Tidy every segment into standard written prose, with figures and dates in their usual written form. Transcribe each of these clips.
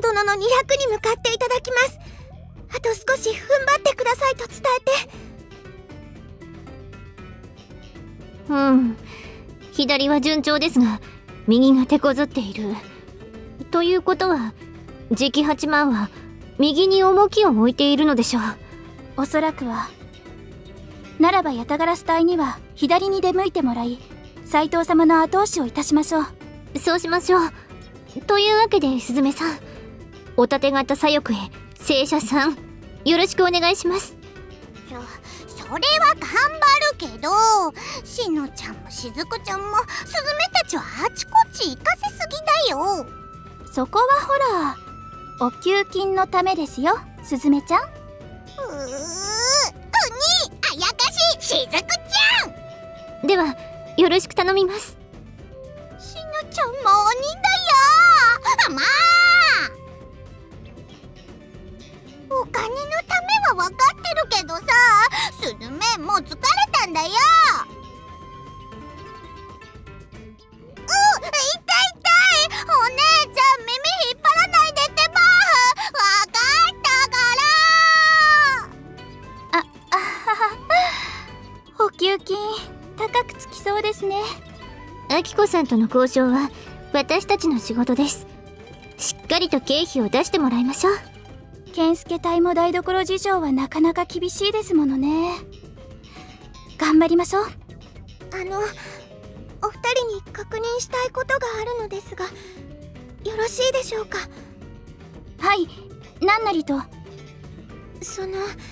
殿の200に向かっていただきます。あと少し踏ん張ってくださいと伝えて。 左は順調ですが、右が手こずっている。ということは、次期8万は右に重きを置いているのでしょう。 おそらくは。ならばヤタガラス隊には左に出向いてもらい、斉藤様の後押しをいたしましょう。 そうしましょう。というわけで、すずめさん、お盾型左翼へ正社さん、よろしくお願いします。 それは頑張るけど、しのちゃんもしずくちゃんもすずめたちはあちこち行かせすぎだよ。 そこはほら、お給金のためですよ、すずめちゃん。 あやかししずくちゃん。 ではよろしく頼みます。 しのちゃんも鬼だよ。まあ、お金のためは分かってるけどさ、すずめもう疲れたんだよ。痛い痛い、お姉ちゃん耳引っ張らないでってば。分かったから。 お給金高くつきそうですね。 あきこさんとの交渉は私たちの仕事です。しっかりと経費を出してもらいましょう。 健介隊も台所事情はなかなか厳しいですものね。頑張りましょう。 お二人に確認したいことがあるのですが、よろしいでしょうか。 はい、何なりと。 戦況を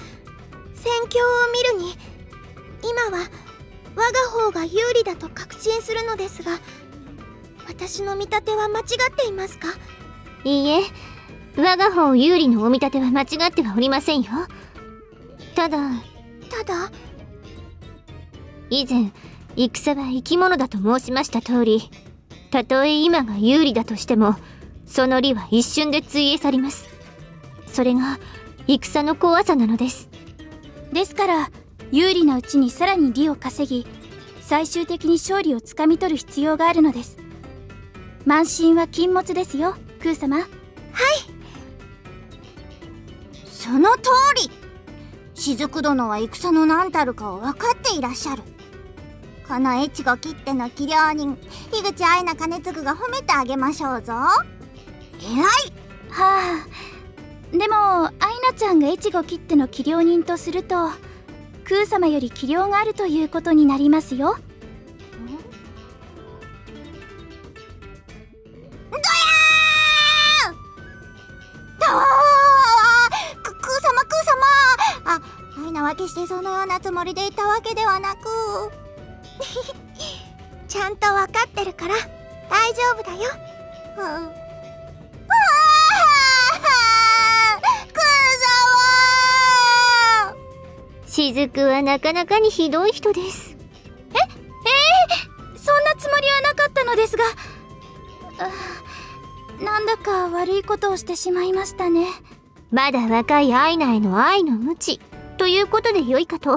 見るに、今は我が方が有利だと確信するのですが、私の見立ては間違っていますか？ いいえ、我が方有利のお見立ては間違ってはおりませんよ。ただ以前、戦は生き物だと申しました通り、たとえ今が有利だとしても、その利は一瞬で費え去ります。それが戦の怖さなのです。 ですから有利なうちにさらに利を稼ぎ、最終的に勝利をつかみ取る必要があるのです。慢心は禁物ですよ、空様。はい。 その通り。雫殿は戦の何たるかを分かっていらっしゃる。この越後切手の器量人、樋口愛名兼次が褒めてあげましょうぞ。えらい。 はあ、でも愛名ちゃんが越後切手の器量人とすると、空様より器量があるということになりますよ。 愛名は決してそのようなつもりでいたわけではなくちゃんと分かってるから大丈夫だよ。 雫はなかなかにひどい人です。 そんなつもりはなかったのですが、なんだか悪いことをしてしまいましたね。 まだ若い愛名への愛の無知ということで良いかと。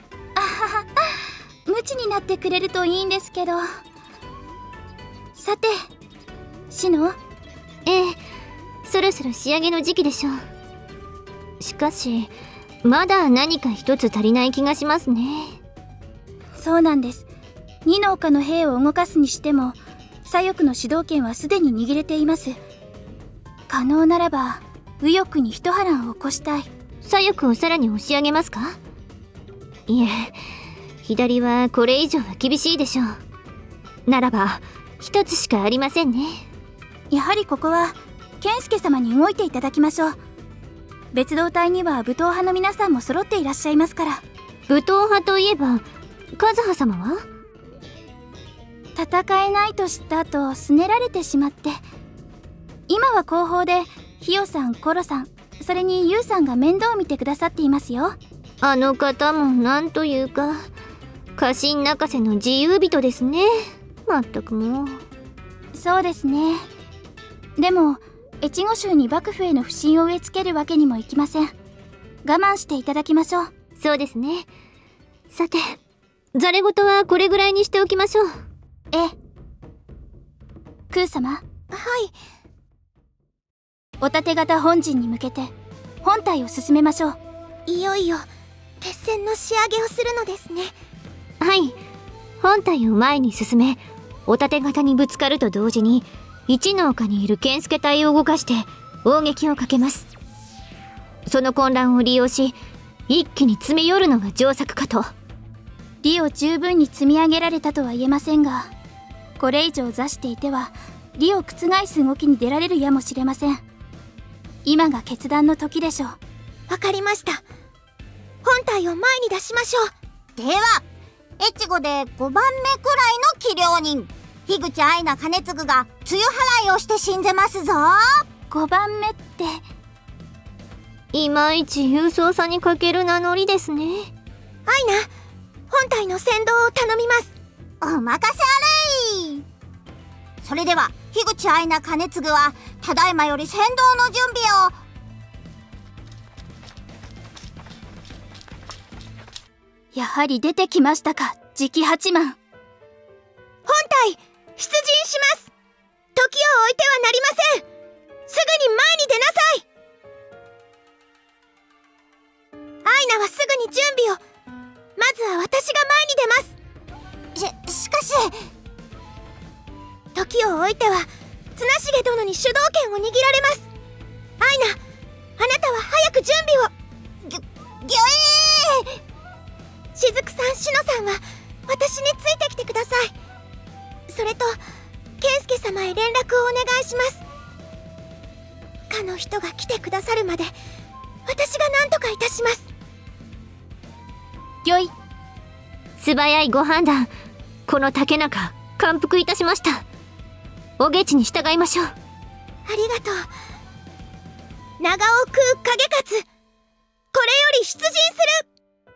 無知になってくれるといいんですけど。さて、シノ。 そろそろ仕上げの時期でしょう。しかしまだ何か一つ足りない気がしますね。 そうなんです。二の丘の兵を動かすにしても、左翼の主導権はすでに握れています。可能ならば右翼に一波乱を起こしたい。 左翼をさらに押し上げますか？いえ、左はこれ以上は厳しいでしょう。ならば一つしかありませんね。 やはりここは健介様に動いていただきましょう。別動隊には武闘派の皆さんも揃っていらっしゃいますから。 武闘派といえば和葉様は？ 戦えないと知った後すねられてしまって、今は後方でひよさん、コロさん、それにユウさんが面倒を見てくださっていますよ。 あの方もなんというか家臣泣かせの自由人ですね。まったくもう。 そうですね。でも越後州に幕府への不信を植え付けるわけにもいきません。我慢していただきましょう。 そうですね。さて、ざれ言はこれぐらいにしておきましょう。 空様。 はい。 お盾型本陣に向けて本隊を進めましょう。 いよいよ決戦の仕上げをするのですね。 はい。本隊を前に進め、お盾型にぶつかると同時に一の丘にいる健介隊を動かして砲撃をかけます。その混乱を利用し、一気に詰め寄るのが上策かと。 利を十分に積み上げられたとは言えませんが、これ以上座していては利を覆す動きに出られるやもしれません。今が決断の時でしょう。 わかりました。本隊を前に出しましょう。 では越後で5番目くらいの器量人樋口愛菜兼次が露払いをして信ぜますぞ。 5番目って。 いまいち勇壮さに欠ける名乗りですね。 愛菜、本隊の先導を頼みます。 お任せあれい。それでは樋口愛菜兼次はただいまより先導の準備を。 やはり出てきましたか、次期八幡。 本隊出陣します。時を置いてはなりません。すぐに前に出なさい。愛菜はすぐに準備を。まずは私が前に出ます。 しかし時を置いては綱重殿に主導権を握られます。愛菜、あなたは早く準備を。 ぎょえー。 雫さん、篠さんは私についてきてください。それと健介様へ連絡をお願いします。かの人が来てくださるまで私が何とかいたします。 よい。 素早いご判断。この竹中感服いたしました。お下知に従いましょう。 ありがとう。長尾空影勝、これより出陣する。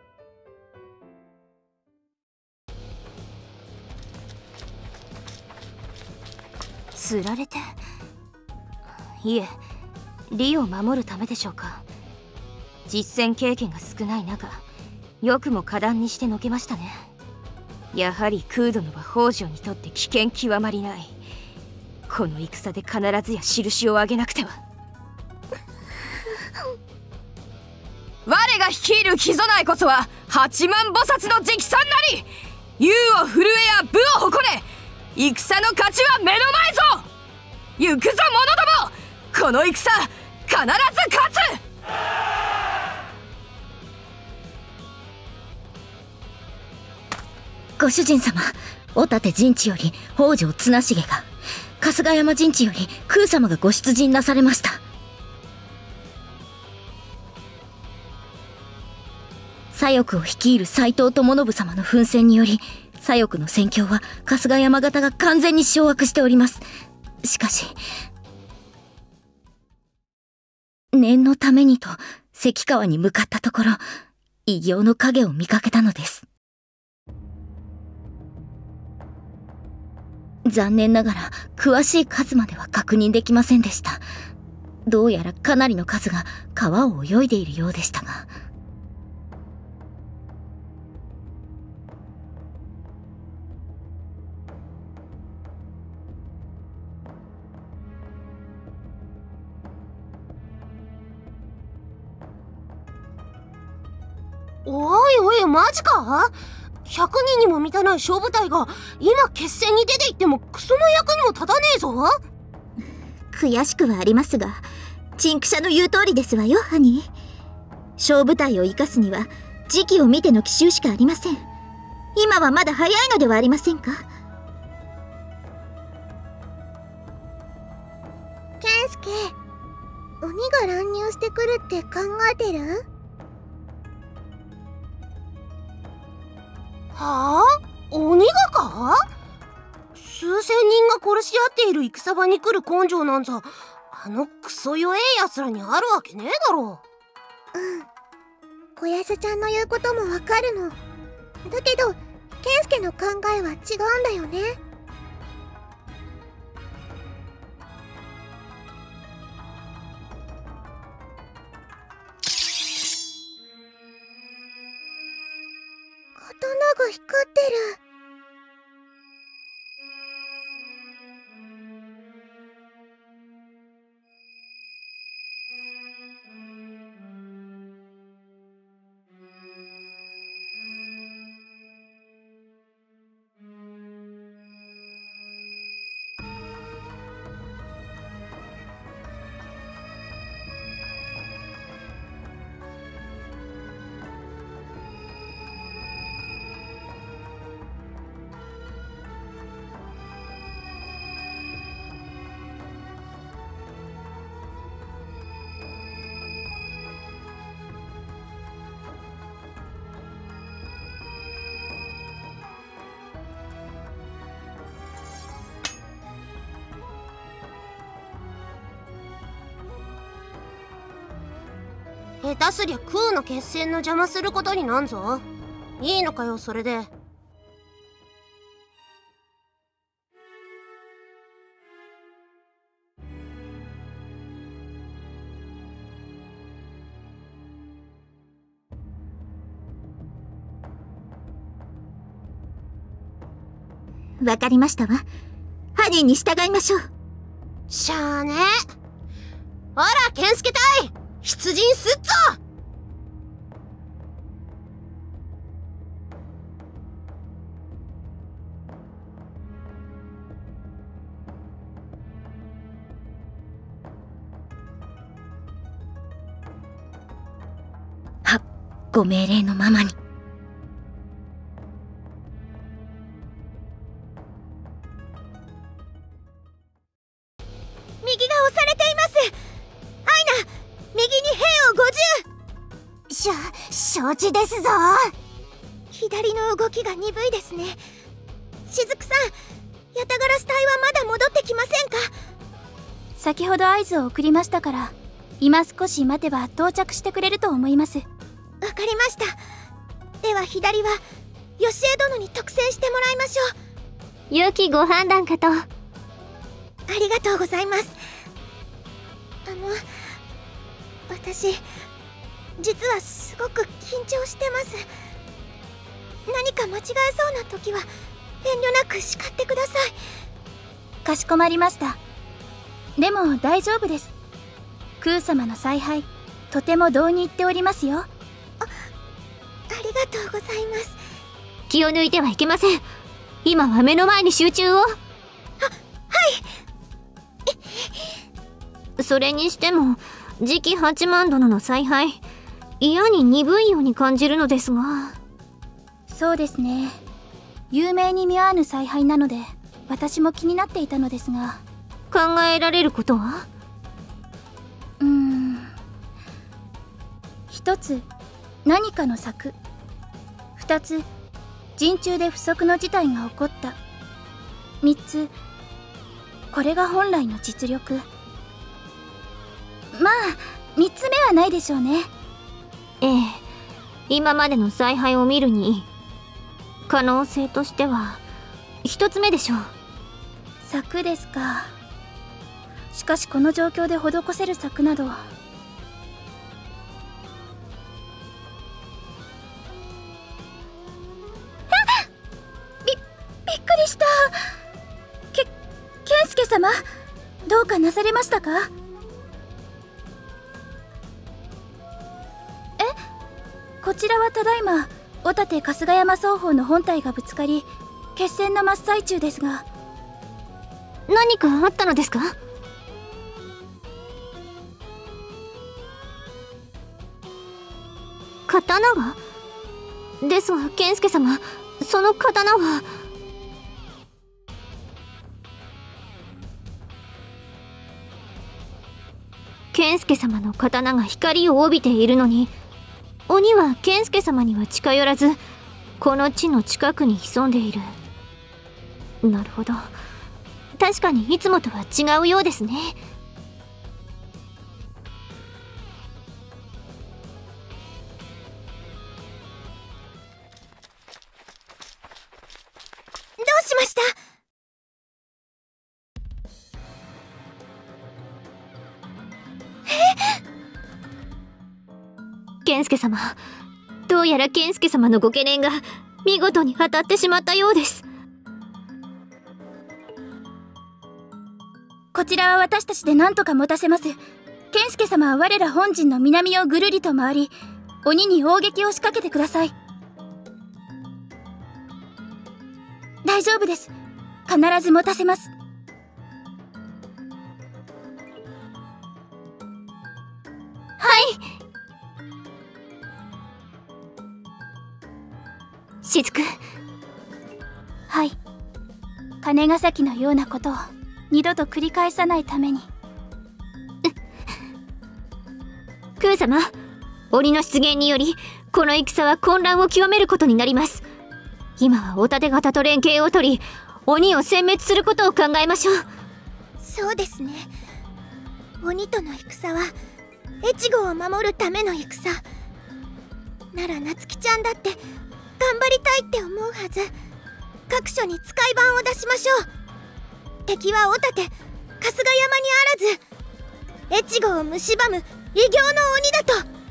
釣られて、いえ、利を守るためでしょうか。実戦経験が少ない中、よくも果断にしてのけましたね。やはり空殿は北条にとって危険極まりない。この戦で必ずや印を上げなくては。我が率いる木備えこそは八幡菩薩の直参なり。勇を震えや武を誇れ。戦の勝ちは目の前ぞ。行くぞ者ども、この戦必ず勝つ。 ご主人様、お盾陣地より北条綱重が、春日山陣地より空様がご出陣なされました。左翼を率いる斎藤智信様の奮戦により、左翼の戦況は春日山方が完全に掌握しております。しかし念のためにと関川に向かったところ、異形の影を見かけたのです。残念ながら詳しい数までは確認できませんでした。どうやらかなりの数が川を泳いでいるようでしたが。 おいおい、マジか。100人にも満たない小部隊が今決戦に出て行ってもクソの役にも立たねえぞ。 悔しくはありますが、チンクシャの言う通りですわよ、ハニー。小部隊を生かすには時期を見ての奇襲しかありません。今はまだ早いのではありませんか。 ケンスケ、鬼が乱入してくるって考えてる？はあ？鬼がか？数千人が殺し合っている戦場に来る根性なんざ、あのクソ弱え奴らにあるわけねえだろ。小安ちゃんの言うこともわかるの。だけど、ケンスケの考えは違うんだよね。刀が光ってる。 下手すりゃ空の決戦の邪魔することになんぞ。いいのかよそれで。 わかりましたわ。犯人に従いましょう。 しゃあねえ。あら健介隊、出陣すっぞ。 ご命令のままに。 右が押されています。アイナ、右に兵を50。 承知ですぞ。 左の動きが鈍いですね。しずくさん、ヤタガラス隊はまだ戻ってきませんか？ 先ほど合図を送りましたから、今少し待てば到着してくれると思います。 わかりました。では左はヨシエ殿に特選してもらいましょう。 良きご判断かと。 ありがとうございます。私実はすごく緊張してます。何か間違えそうな時は遠慮なく叱ってください。 かしこまりました。でも大丈夫です。空様の采配、とても同に入っておりますよ。 ありがとうございます。 気を抜いてはいけません。今は目の前に集中を。 はい。 それにしても次期8万殿の采配、嫌に鈍いように感じるのですが。 そうですね。有名に見合わぬ采配なので私も気になっていたのですが。 考えられることは？ 一つ何かの策、二つ陣中で不測の事態が起こった、三つこれが本来の実力。まあ三つ目はないでしょうね。 ええ、今までの采配を見るに可能性としては一つ目でしょう。 策ですか。しかしこの状況で施せる策など。びっくりした。健介様、どうかなされましたか？こちらはただいま小立春日山双方の本体がぶつかり決戦の真っ最中ですが。 何かあったのですか？刀が？ですが健介様、その刀は。健介様の刀が光を帯びているのに、鬼は健介様には近寄らずこの地の近くに潜んでいる。なるほど、確かにいつもとは違うようですね。 どうしました？ 健介様、どうやら健介様のご懸念が見事に当たってしまったようです。 こちらは私たちで何とか持たせます。健介様は我ら本陣の南をぐるりと回り鬼に砲撃を仕掛けてください。大丈夫です。必ず持たせます。 はい。雫。 はい。金ヶ崎のようなことを二度と繰り返さないために。 空様、鬼の出現によりこの戦は混乱を極めることになります。今はお盾方と連携を取り鬼を殲滅することを考えましょう。 そうですね。鬼との戦は越後を守るための戦なら夏希ちゃんだって頑張りたいって思うはず。各所に使い番を出しましょう。敵はおたて春日山にあらず、越後を蝕む異形の鬼だと。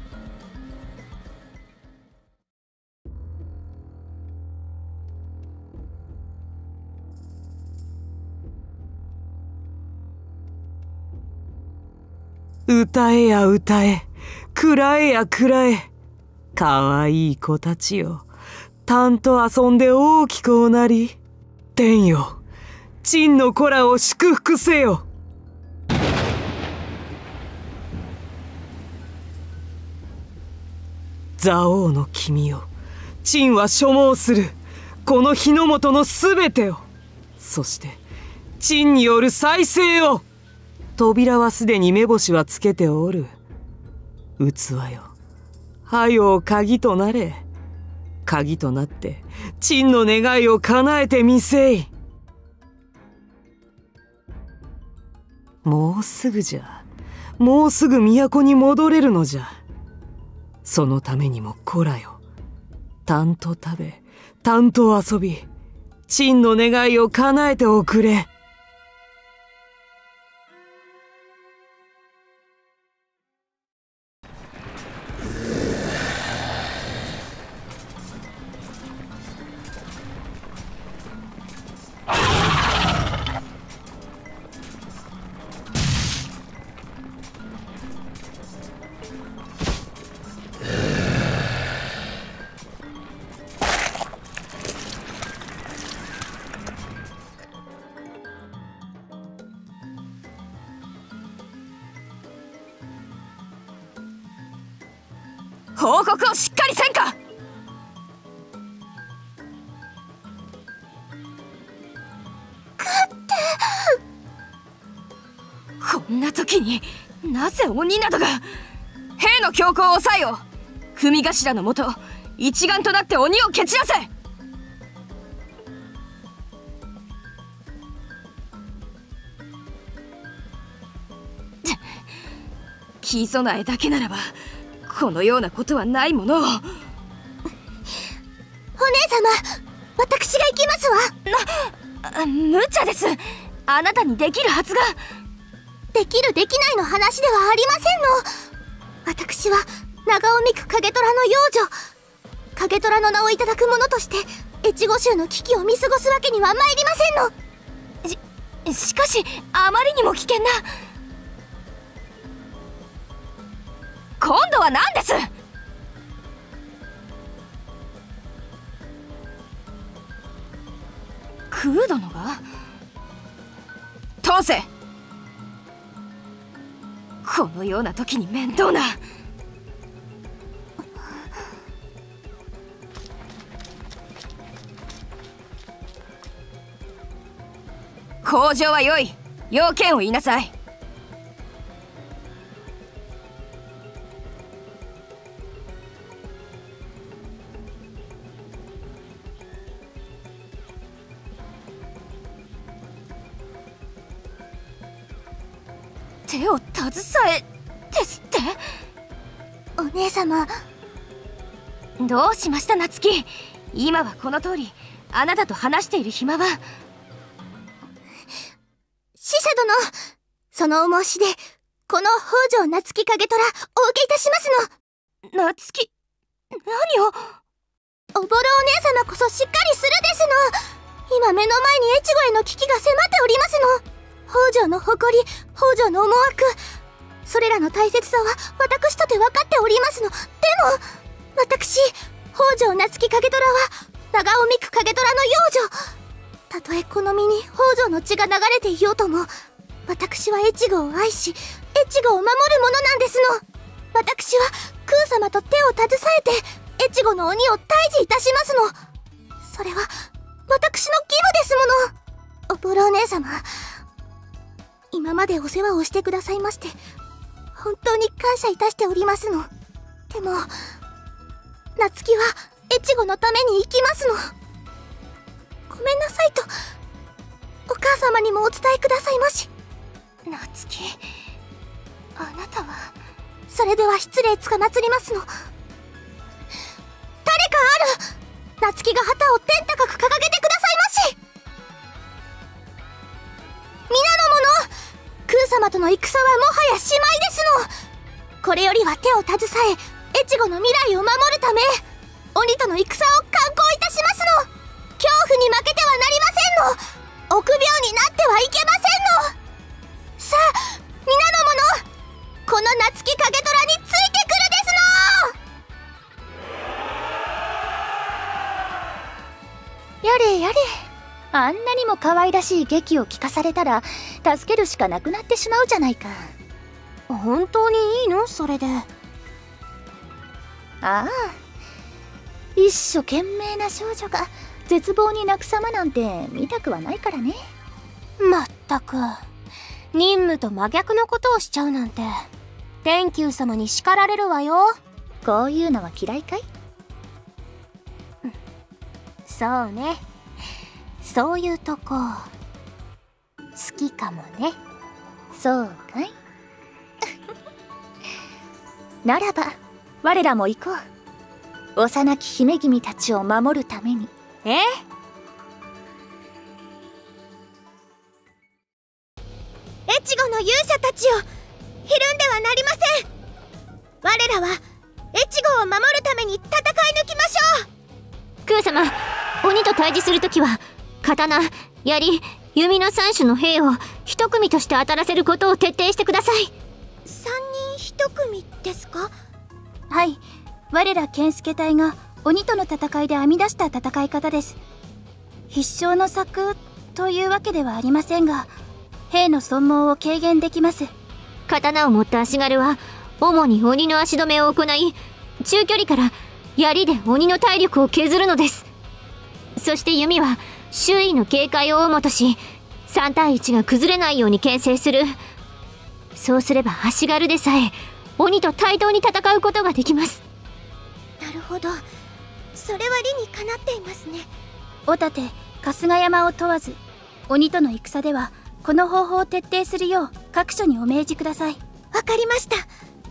歌えや歌え、喰らえや喰らえ。かわいい子たちよ、たんと遊んで大きくおなり。天よ、陳の子らを祝福せよ。蔵王の君よ、陳は所望するこの日の本のすべてを、そして陳による再生を。扉はすでに目星はつけておる。器よ、はよ鍵となれ。鍵となって陳の願いを叶えてみせい。もうすぐじゃ、もうすぐ都に戻れるのじゃ。そのためにもこらよ、たんと食べ、たんと遊び、陳の願いを叶えておくれ。 報告をしっかりせんか。こんな時になぜ鬼などが。兵の強行を抑えよ。組頭のもと一丸となって鬼を蹴散らせ。木備えだけならばこのようなことはないものを。お姉様、 私が行きますわ。無茶です。あなたにできるはずが。 できるできないの話ではありませんの。私は長尾美久影虎の養女、影虎の名をいただく者として越後衆の危機を見過ごすわけには参りませんの。 しかしあまりにも危険な。今度は何です。空殿が通せ。このような時に面倒な。口上はよい。要件を言いなさい。手を携えですって。 お姉様、 どうしました夏希。今はこの通りあなたと話している暇は。 使者殿、そのお申しでこの北条夏希影虎お受けいたしますの。夏希、何を。 おぼろお姉様こそしっかりするですの。今目の前に越後への危機が迫っておりますの。北条の誇り、北条の思惑、それらの大切さは私とて分かっておりますの。でも私、北条夏希影虎は長尾美久影虎の養女。たとえこの身に北条の血が流れていようとも、私は越後を愛し越後を守るものなんですの。私は空様と手を携えて越後の鬼を退治いたしますの。それは私の義務ですもの。おぼろお姉様、今までお世話をしてくださいまして本当に感謝いたしておりますの。でも夏希は越後のために生きますの。ごめんなさいとお母様にもお伝えくださいまし。 夏希、あなたはそれでは失礼つかまつりますの。誰かある！夏希が旗を天高く掲げてくださいまし。皆の者、空様との戦はもはやしまいですの。これよりは手を携え、越後の未来を守るため、鬼との戦を敢行いたしますの。恐怖に負けてはなりませんの。臆病になってはいけませんの。さあ皆の者、この夏希影虎についてくるですの。 やれやれ、あんなにも可愛らしい劇を聞かされたら助けるしかなくなってしまうじゃないか。 本当にいいのそれで。 ああ、一生懸命な少女が絶望に泣く様なんて見たくはないからね。 まったく任務と真逆のことをしちゃうなんて天球様に叱られるわよ。 こういうのは嫌いかい？ そうね、そういうとこ好きかもね。 そうかい？ならば我らも行こう。幼き姫君たちを守るために。 え？ 越後の勇者たちをひるんではなりません。我らは越後を守るために戦い抜きましょう。 空様、鬼と対峙するときは刀、槍、弓の3種の兵を一組として当たらせることを徹底してください。 3人1組ですか？ はい、我ら健介隊が鬼との戦いで編み出した戦い方です。必勝の策というわけではありませんが、兵の損耗を軽減できます。 刀を持った足軽は主に鬼の足止めを行い、中距離から槍で鬼の体力を削るのです。そして弓は周囲の警戒を主とし、3対1が崩れないように牽制する。そうすれば足軽でさえ鬼と対等に戦うことができます。 なるほど、それは理にかなっていますね。 おたて春日山を問わず、鬼との戦ではこの方法を徹底するよう各所にお命じください。 わかりました。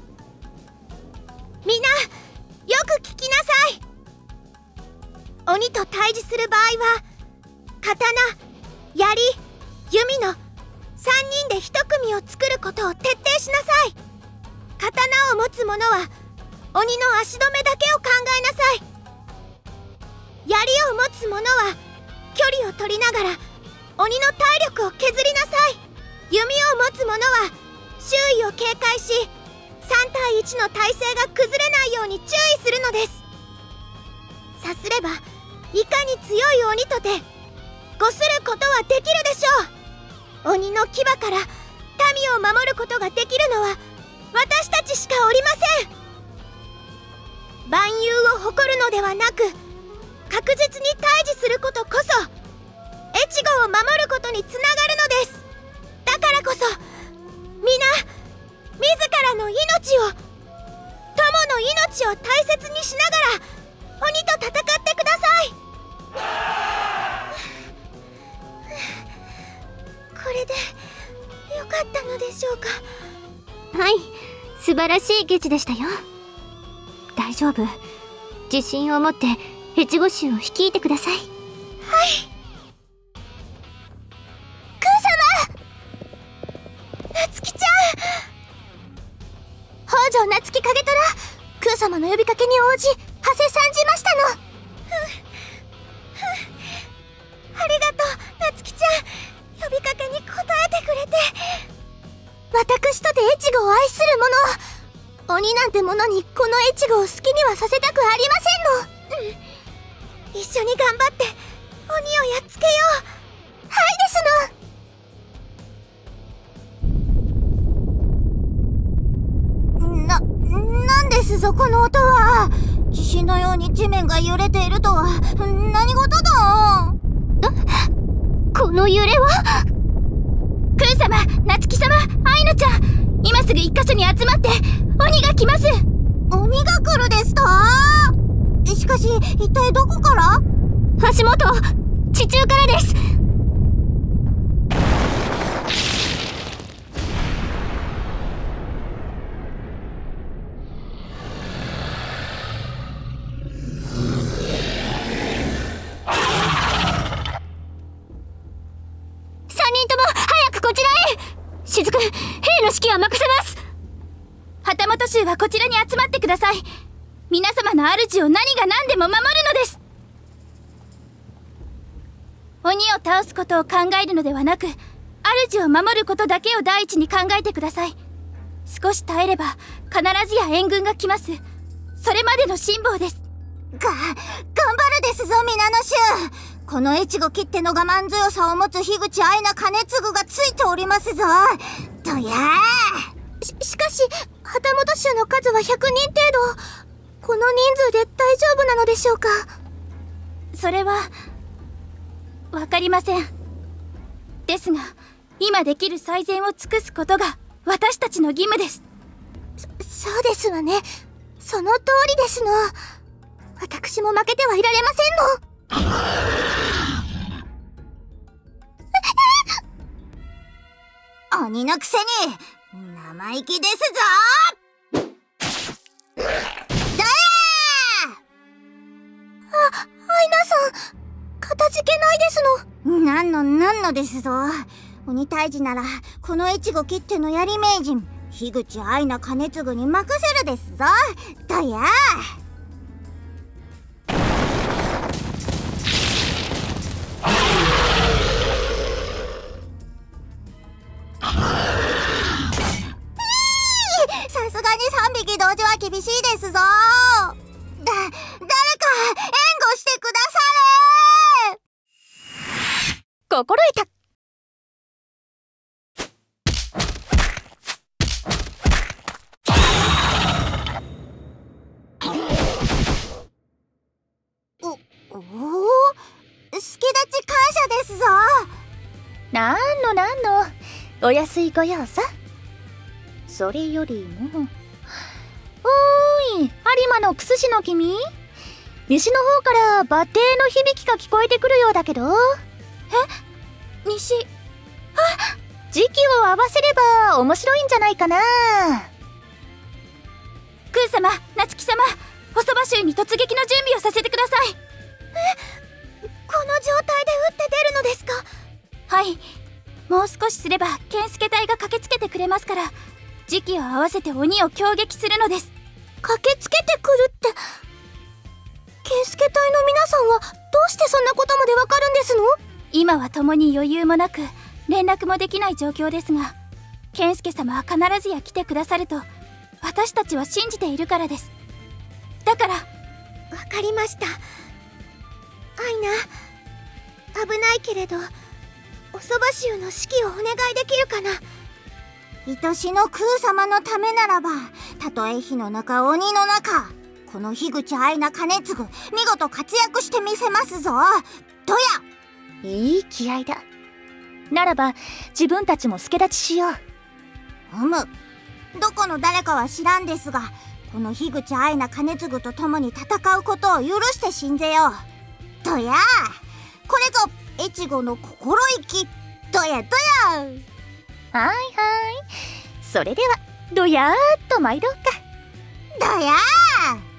みんなよく聞きなさい。鬼と対峙する場合は刀、槍、弓の3人で1組を作ることを徹底しなさい。刀を持つ者は鬼の足止めだけを考えなさい。槍を持つ者は距離を取りながら鬼の体力を削りなさい。弓を持つ者は周囲を警戒し3対1の体勢が崩れないように注意するのです。さすればいかに強い鬼とてごすることはできるでしょう。鬼の牙から民を守ることができるのは私たちしかおりません。万有を誇るのではなく確実に対峙することこそ越後を守ることにつながるのです。だからこそ皆自らの命を、友の命を大切にしながら鬼と戦ってください。これでよかったのでしょうか？ はい、素晴らしい下知でしたよ。大丈夫、自信を持って越後衆を率いてください。はい。 空様！夏希ちゃん！北条夏希影虎、空様の呼びかけに応じ馳せ参じましたの。 ありがとう夏希ちゃん、呼びかけに応えてくれて。 私とて越後を愛する者、鬼なんてものにこの越後を好きにはさせたくありませんの。 一緒に頑張って鬼をやっつけよう。 はいですの。なんですぞこの音は。地震のように地面が揺れているとは何事だ。 この揺れは。 空様、夏希様、アイナちゃん、今すぐ一箇所に集まって鬼が来ます。 鬼が来るですと？しかし一体どこから？ 足元、地中からです。 には任せます。 旗本衆はこちらに集まってください。皆様の主を何が何でも守るのです。鬼を倒すことを考えるのではなく、主を守ることだけを第一に考えてください。少し耐えれば必ずや援軍が来ます。それまでの辛抱です。 頑張るですぞ皆の衆。この越後切手の我慢強さを持つ樋口愛菜兼次がついておりますぞ。とやしかし旗本衆の数は100人程度。この人数で大丈夫なのでしょうか。 それはわかりません。ですが今できる最善を尽くすことが私たちの義務です。 そうですわね。その通りですの。私も負けてはいられませんの。 鬼のくせに生意気ですぞ。だやアイナさん、かたじけないですの。 なんのですぞ。鬼退治ならこの越後切手の槍名人樋口愛菜兼次に任せるですぞ。だやさすがに3匹同時は厳しいですぞ。誰か援護してくだされ。 心得た。 おお、助立ち感謝ですぞ。 なんのお安いご用さ。それよりも、おーい、有馬のクスシの君、西の方から馬蹄の響きが聞こえてくるようだけど。 西、 時期を合わせれば面白いんじゃないかな。 クー様、夏希様、おそば衆に突撃の準備をさせてください。 この状態で撃って出るのですか。 はい、もう少しすれば健介隊が駆けつけてくれますから、時期を合わせて鬼を攻撃するのです。 駆けつけてくるって、健介隊の皆さんはどうしてそんなことまでわかるんですの。 今は共に余裕もなく連絡もできない状況ですが、健介様は必ずや来てくださると私たちは信じているからです。だから。 わかりました。アイナ、危ないけれどおそば衆の指揮をお願いできるかな。 愛しの空様のためならば、たとえ火の中鬼の中、この樋口愛菜兼次見事活躍してみせますぞ。どや。 いい気合だ。ならば自分たちも助立ちしよう。 どこの誰かは知らんですが、この樋口愛菜兼次と共に戦うことを許して信ぜよう。どや。これぞ越後の心意気。どやどや。 はい、それではどやーっと参ろうか。 どやー。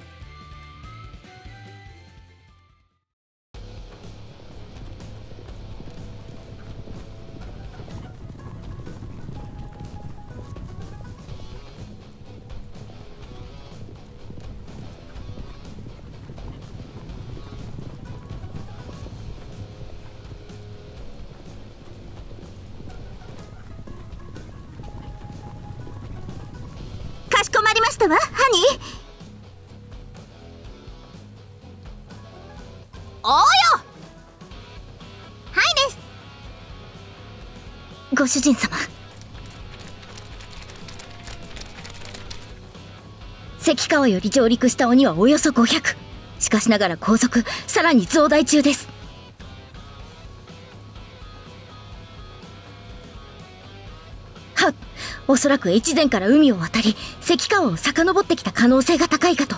かしこまりましたわ、ハニー。おうよ。はいです。 ご主人様、関川より上陸した鬼はおよそ500。しかしながら皇族さらに増大中です。はっ、おそらく越前から海を渡り関川を遡ってきた可能性が高いかと。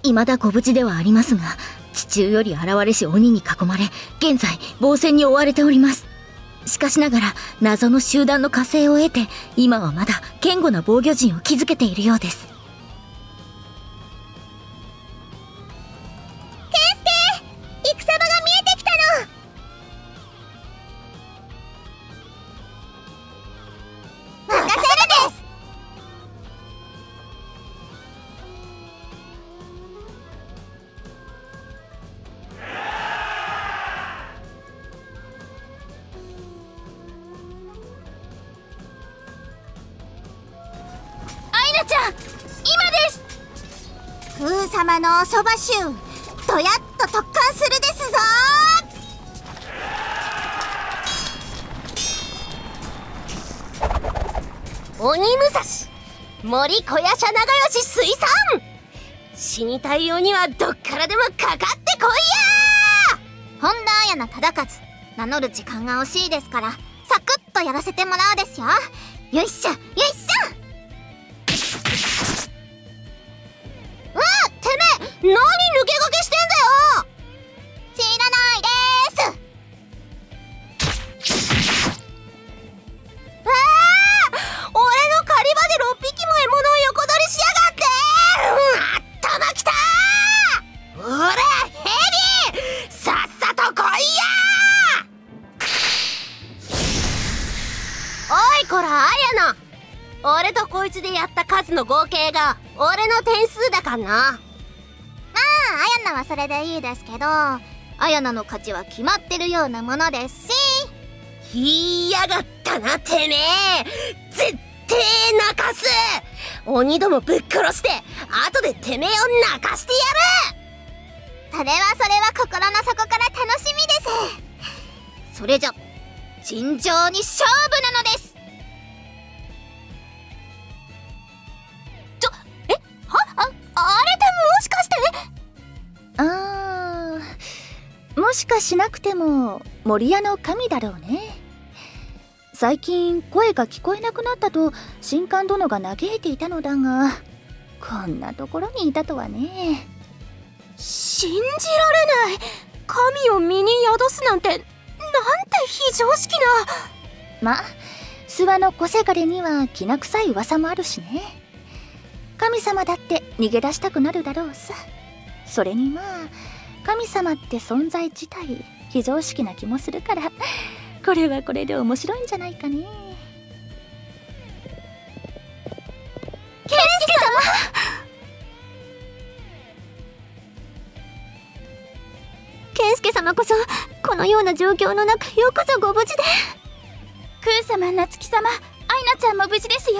未だご無事ではありますが、地中より現れし鬼に囲まれ、現在防戦に追われております。しかしながら謎の集団の加勢を得て、今はまだ堅固な防御陣を築けているようです。 戦場が見えてきたの。任せるです。 アイナちゃん、今です。 空様のおそば衆、とやっと特艦するですぞ。 鬼武蔵、森小屋舎長吉水産、死にたい鬼はどっからでもかかってこいや。 本田綾菜忠勝、名乗る時間が惜しいですから、サクッとやらせてもらうですよ。よいしょよいしょ。 てめえ、何抜け駆けしてんだよ。 知らないです。 俺の狩り場で6匹も獲物を横取りしやがって。頭きたー。ほらヘビ、さっさと来いや。おいこら綾菜、俺とこいつでやった数の合計が俺の点数だかんな。 綾菜はそれでいいですけど、綾菜の勝ちは決まってるようなものですし。 言いやがったなてめえ。絶対泣かす。鬼どもぶっ殺して後でてめえを泣かしてやる。 それは心の底から楽しみです。それじゃ尋常に勝負なのです。 あれでもしかして。もしかしなくても森屋の神だろうね。最近声が聞こえなくなったと神官殿が嘆いていたのだが、こんなところにいたとはね。 信じられない。神を身に宿すなんて、なんて非常識な。 ま、諏訪の小せがれにはきな臭い噂もあるしね。神様だって逃げ出したくなるだろうさ。それにまあ神様って存在自体非常識な気もするから、これはこれで面白いんじゃないかね。 ケンスケ様。 ケンスケ様こそこのような状況の中、よくぞご無事で。 空様、夏希様、アイナちゃんも無事ですよ。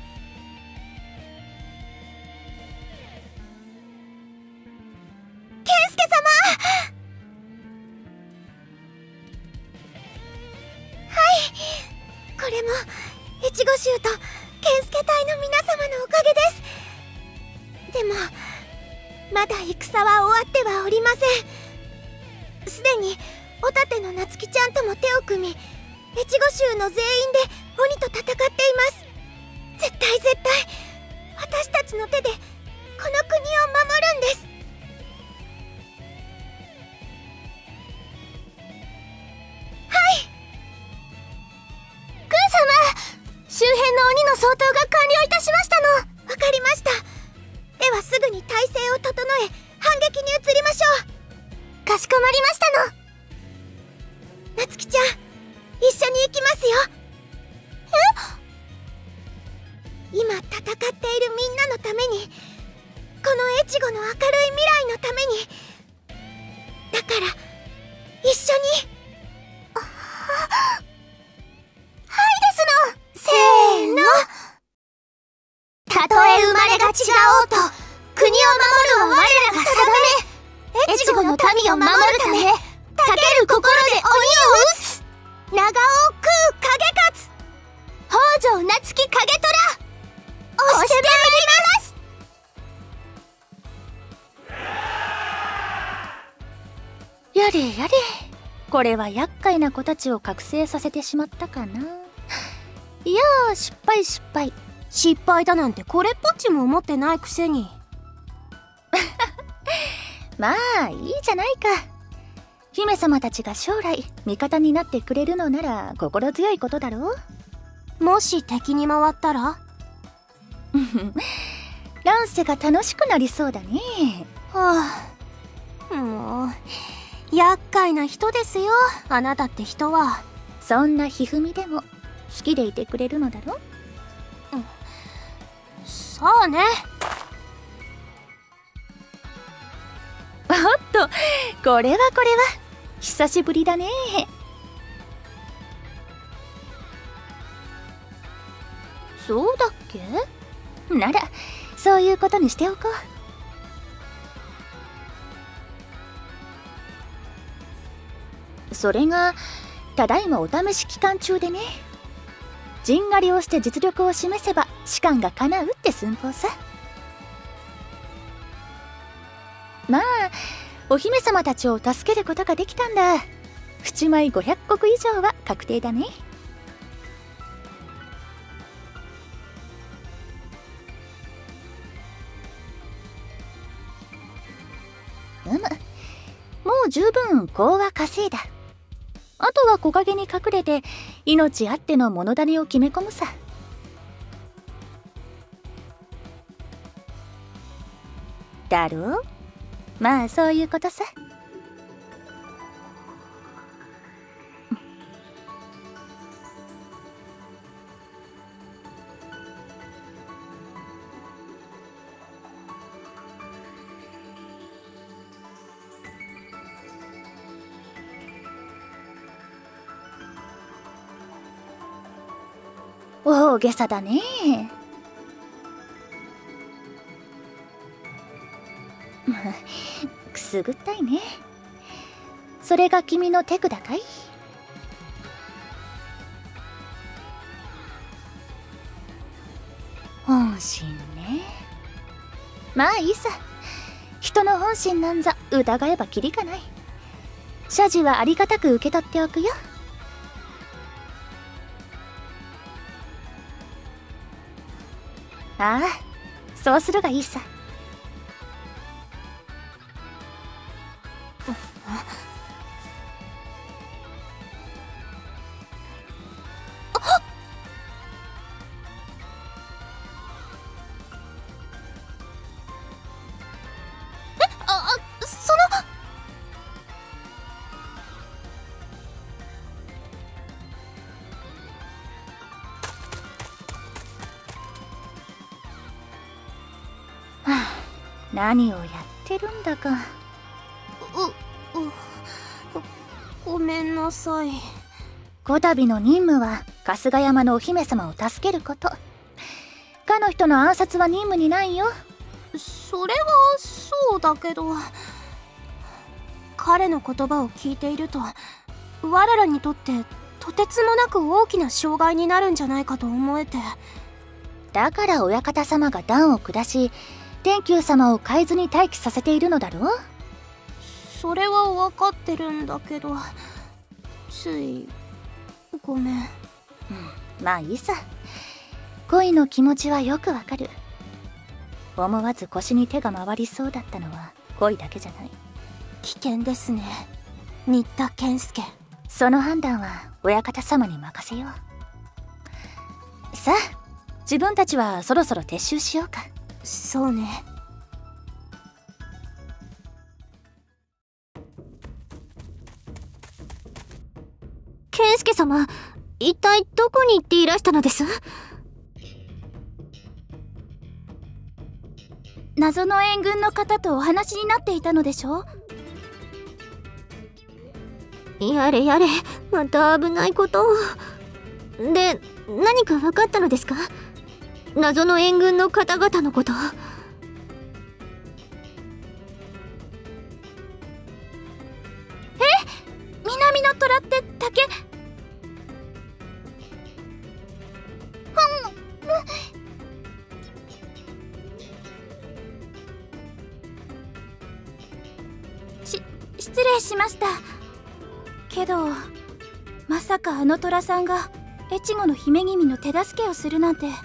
ケンスケ様。はい、これも越後衆とケンスケ隊の皆様のおかげです。でもまだ戦は終わってはおりません。すでにおたての夏希ちゃんとも手を組み、越後衆の全員で鬼と戦っています。絶対私たちの手でこの国を守るんです。 周辺の鬼の掃討が完了いたしましたの。 わかりました。ではすぐに態勢を整え反撃に移りましょう。 かしこまりましたの。 夏希ちゃん、一緒に行きますよ。今戦っているみんなのために、この越後の明るい未来のために。だから一緒に。せーの。たとえ生まれが違おうと国を守るは我らが定め、越後の民を守るため、たける心で鬼を討つ。長尾空影勝、北条夏希影虎、押してまいります。 やれやれ、これは厄介な子たちを覚醒させてしまったかな。いやー、失敗。 失敗だなんてこれっぽっちも思ってないくせに。 まあいいじゃないか。姫様たちが将来味方になってくれるのなら心強いことだろう。 もし敵に回ったら乱世が楽しくなりそうだね。 はあ、もう厄介な人ですよ、あなたって人は。 そんなひふみでも好きでいてくれるのだろ。 そうね。 おっと、これは久しぶりだね。そうだっけ？ならそういうことにしておこう。それがただいまお試し期間中でね。陣狩りをして実力を示せば士官が叶うって寸法さ。まあお姫様たちを助けることができたんだ。淵米500石以上は確定だね。もう十分コウは稼いだ。あとは木陰に隠れて命あっての物種を決め込むさ。だろう？まあそういうことさ。大げさだね。くすぐったいね。それが君の手札かい？本心ね。まあいいさ。人の本心なんざ疑えばキリがない。謝辞はありがたく受け取っておくよ。ああ、そうするがいいさ。何をやってるんだか。 ごめんなさい。 こたびの任務は春日山のお姫様を助けること。かの人の暗殺は任務にないよ。 それはそうだけど、彼の言葉を聞いていると我らにとってとてつもなく大きな障害になるんじゃないかと思えて。 だから親方様が断を下し天球様を海津に待機させているのだろう。 それは分かってるんだけど、ついごめん。 まあいいさ。恋の気持ちはよくわかる。思わず腰に手が回りそうだったのは恋だけじゃない。 危険ですね、新田健介。 その判断は親方様に任せよう。さあ自分たちはそろそろ撤収しようか。 そうね。 健介様、一体どこに行っていらしたのです？ 謎の援軍の方とお話になっていたのでしょう？ やれやれ、また危ないことを。で、何か分かったのですか？謎の援軍の方々のこと。 南の虎って竹。失礼しました。けどまさかあの虎さんが越後の姫君の手助けをするなんて。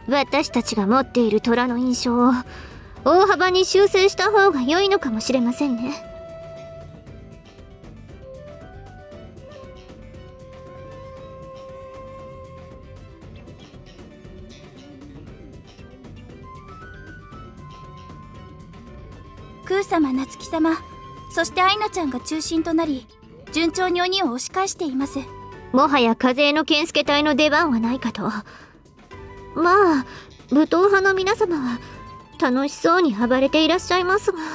私たちが持っている虎の印象を大幅に修正した方が良いのかもしれませんね。 クー様、ナツキ様、そしてアイナちゃんが中心となり、順調に鬼を押し返しています。 もはや風の健介隊の出番はないかと。まあ武闘派の皆様は楽しそうに暴れていらっしゃいますが。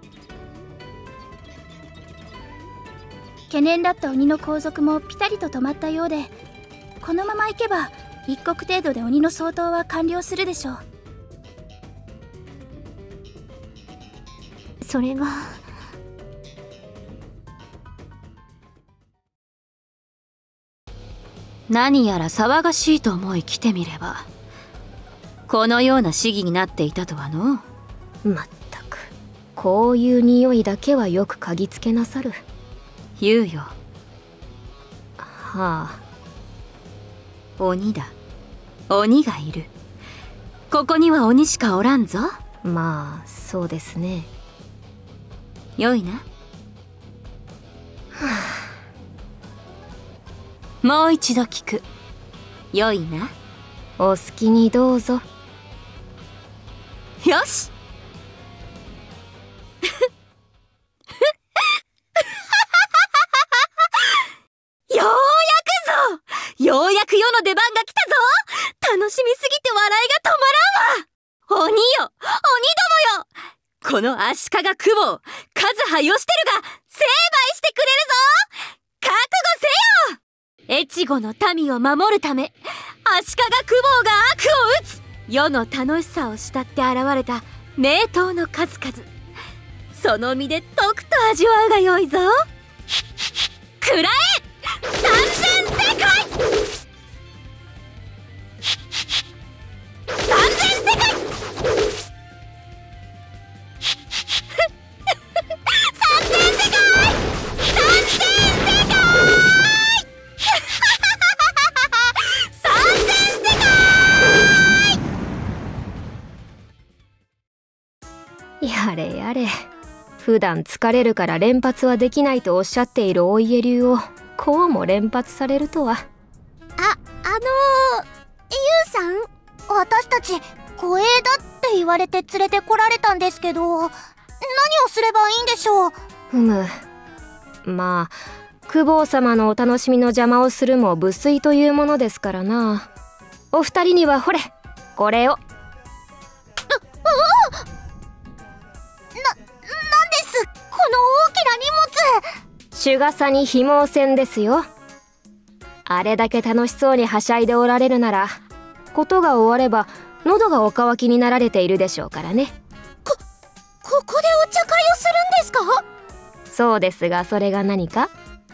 懸念だった鬼の後続もピタリと止まったようで、このままいけば一刻程度で鬼の掃討は完了するでしょう。 それが何やら騒がしいと思い来てみれば、このような市議になっていたとはの。 まったく、こういう匂いだけはよく嗅ぎつけなさる。 言うよ。 はあ。 鬼だ。鬼がいる。ここには鬼しかおらんぞ。 まあそうですね。 よいな。はあ、もう一度聞く。よいな。 お好きにどうぞ。 よしようやくぞ。ようやく世の出番が来たぞ。楽しみすぎて笑いが止まらんわ。鬼よ、鬼どもよ、この足利久保、和葉義輝が成敗してくれるぞ。覚悟せよ。越後の民を守るため、足利久保が悪を打つ。世の楽しさを慕って現れた名刀の数々、その身でとくと味わうがよいぞ。くらえ三千世界、三千世界三千世界、三千世界三千世界。 やれやれ、普段疲れるから連発はできないとおっしゃっているお家流をこうも連発されるとは。 ユウさん、私たち護衛だって言われて連れてこられたんですけど、何をすればいいんでしょう。 ふむ、まあ公方様のお楽しみの邪魔をするも無粋というものですからな。お二人にはほれこれを。 なんですこの大きな荷物。 シュガサに紐線ですよ。あれだけ楽しそうにはしゃいでおられるなら、ことが終われば喉がお渇きになられているでしょうからね。 ここでお茶会をするんですか？ そうですが、それが何か？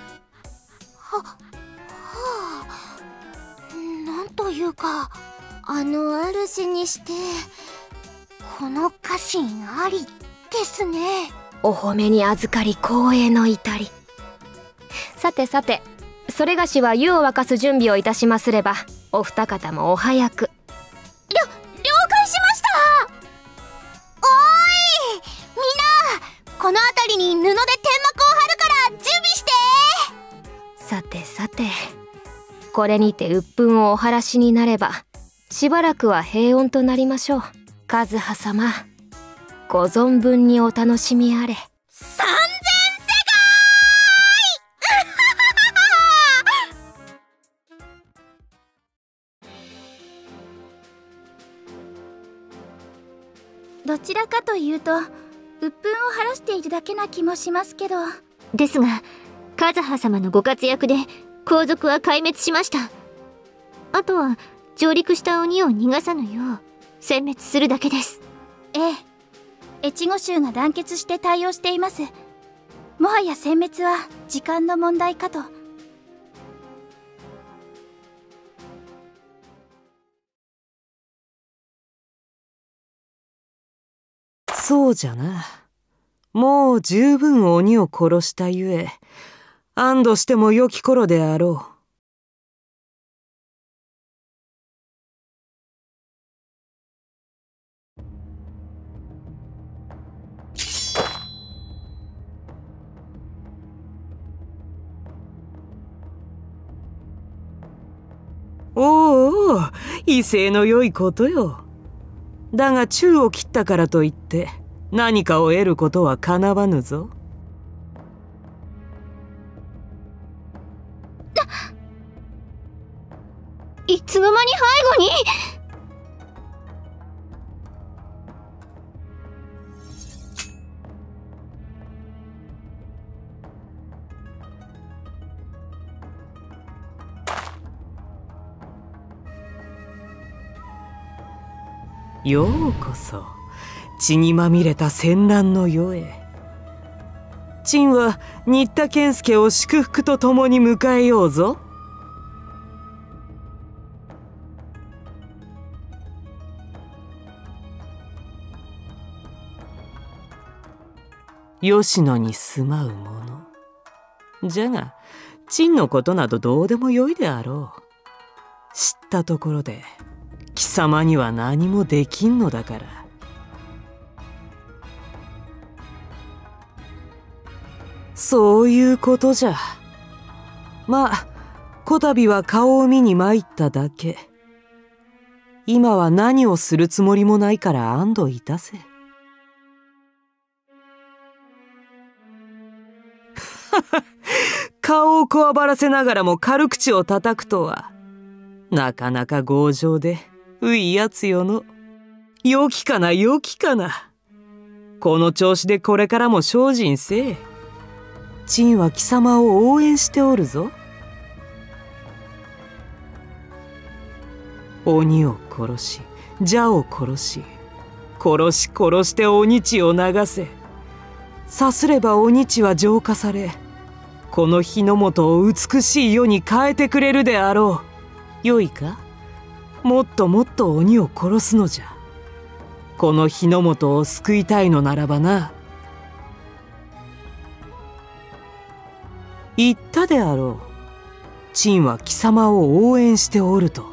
なんというか、主にしてこの家臣ありですね。 お褒めに預かり光栄の至り。さてさて、それがしは湯を沸かす準備をいたしますれば、お二方もお早く。 了解しました。おーい、みんなこの辺りに布で天幕を張るから準備して。 さてさて、これにて鬱憤をお晴らしになれば、しばらくは平穏となりましょう。和葉様、ご存分にお楽しみあれ。 三千世どちらかというと鬱憤を晴らしているだけな気もしますけど。 ですが和葉様のご活躍で後続は壊滅しました。あとは上陸した鬼を逃がさぬよう殲滅するだけです。 ええ、越後衆が団結して対応しています。もはや殲滅は時間の問題かと。 そうじゃな。もう十分鬼を殺したゆえ、安堵しても良き頃であろう。 おうおう、威勢の良いことよ。だが宙を切ったからといって何かを得ることはかなわぬぞ。 いつの間に背後に。 ようこそ血にまみれた戦乱の世へ。陳は新田健介を祝福とともに迎えようぞ。吉野に住まう者じゃが、陳のことなどどうでもよいであろう。知ったところで貴様には何もできんのだから。そういうことじゃ。まあこたびは顔を見に参っただけ。今は何をするつもりもないから安堵いたせ。顔をこわばらせながらも軽口を叩くとは、なかなか強情でういやつよの。良きかな良きかな。この調子でこれからも精進せえ。陳は貴様を応援しておるぞ。鬼を殺し蛇を殺し殺してお日を流せ。さすればお日は浄化され、この日の本を美しい世に変えてくれるであろう。よいか、もっともっと鬼を殺すのじゃ。この日の本を救いたいのならばな。言ったであろう。陳は貴様を応援しておると。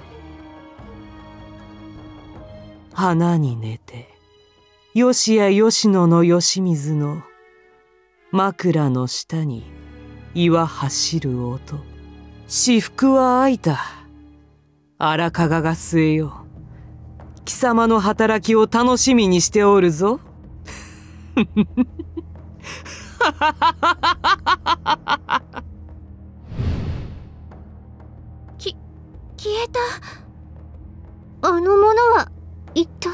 花に寝て吉谷吉野の吉水の枕の下に岩走る音。至福は開いた。荒川が据えよう。貴様の働きを楽しみにしておるぞ。 消えた。 あの者は一体。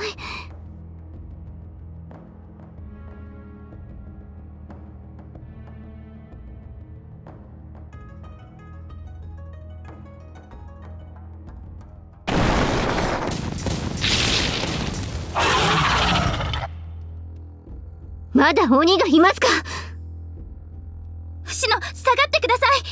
まだ鬼がいますか。 シノ、下がってください。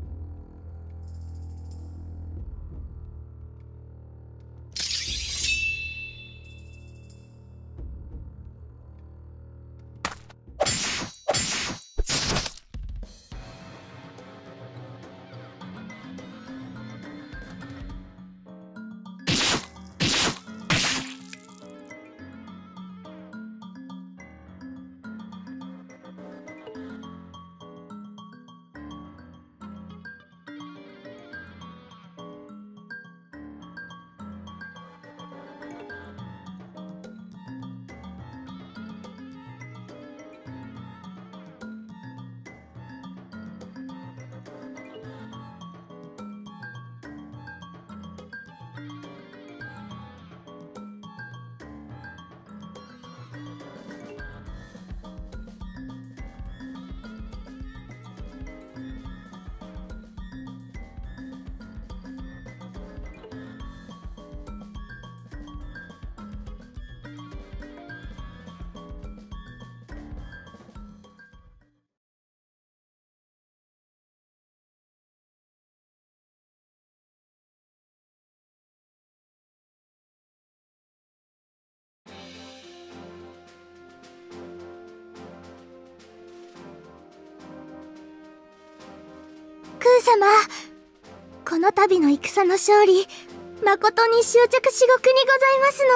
空様、この度の戦の勝利、誠に執着至極にございます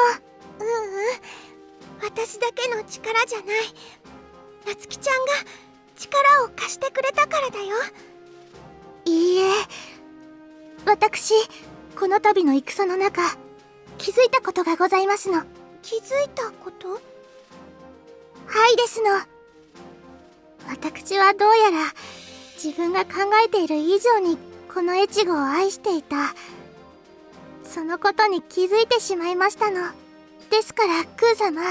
の。私だけの力じゃない。夏希ちゃんが力を貸してくれたからだよ。いいえ、私この度の戦の中、気づいたことがございますの。 気づいたこと？ はいですの。私はどうやら自分が考えている以上にこの越後を愛していた。そのことに気づいてしまいましたの。ですから空様、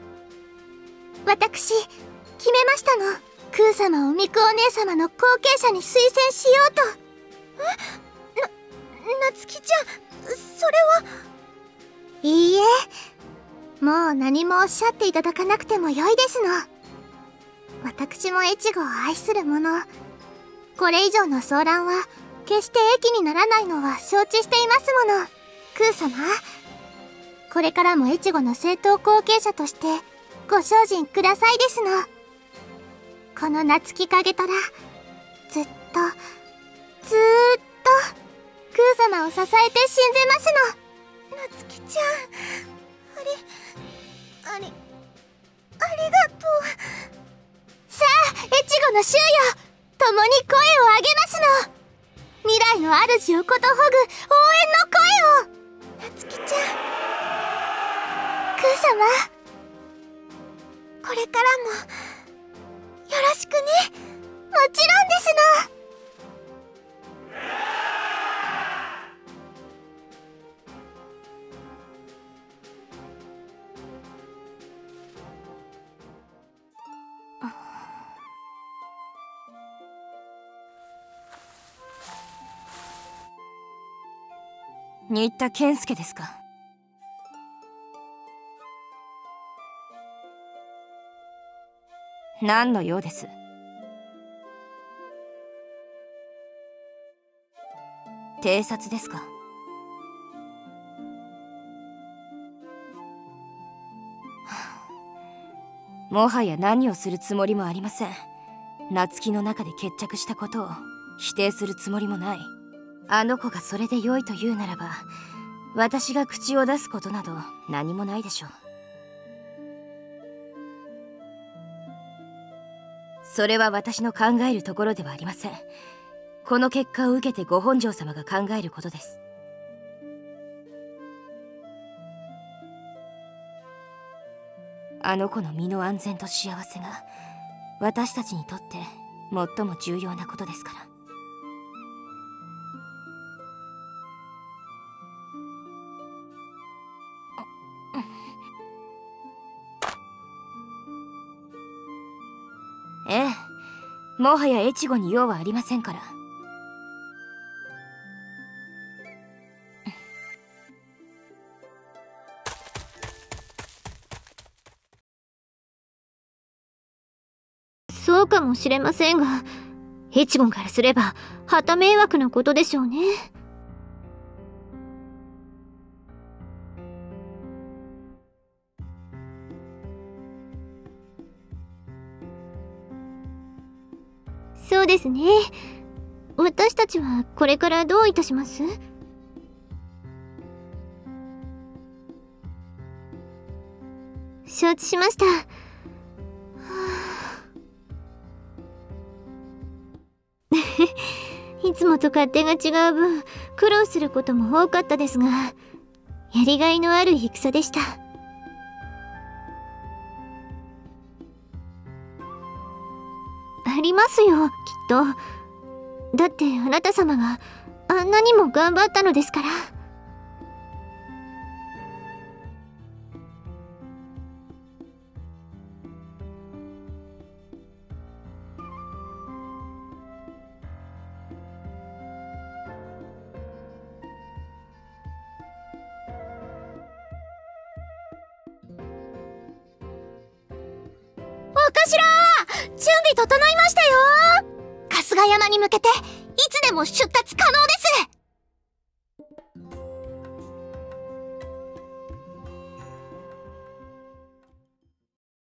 私決めましたの。空様をミクお姉様の後継者に推薦しようと。 夏希ちゃん、それは。 いいえ、もう何もおっしゃっていただかなくてもよいですの。私も越後を愛する者、これ以上の騒乱は決して益にならないのは承知していますもの。空様、これからも越後の正統後継者としてご精進くださいですの。この夏希影虎、ずっと空様を支えて信じますの。 夏希ちゃん、ありがとう。 さあ、越後の衆よ、共に声を上げますの。未来の主をことほぐ応援の声を。 夏希ちゃん、 空様、 これからもよろしくね。 もちろんですの。 新田健介ですか？何の用です？偵察ですか？もはや何をするつもりもありません。夏希の中で決着したことを否定するつもりもない。あの子がそれで良いと言うならば、私が口を出すことなど何もないでしょう。それは私の考えるところではありません。この結果を受けてご本庄様が考えることです。あの子の身の安全と幸せが私たちにとって最も重要なことですから。ええ、もはや越後に用はありませんから。 そうかもしれませんが、越後からすれば旗迷惑なことでしょうね。そうですね。私たちはこれからどういたします？承知しました。いつもと勝手が違う分、苦労することも多かったですが、やりがいのある戦でした。ありますよ、きっと。だってあなた様があんなにも頑張ったのですから。 お頭、準備整いましたよ。春日山に向けていつでも出立可能です。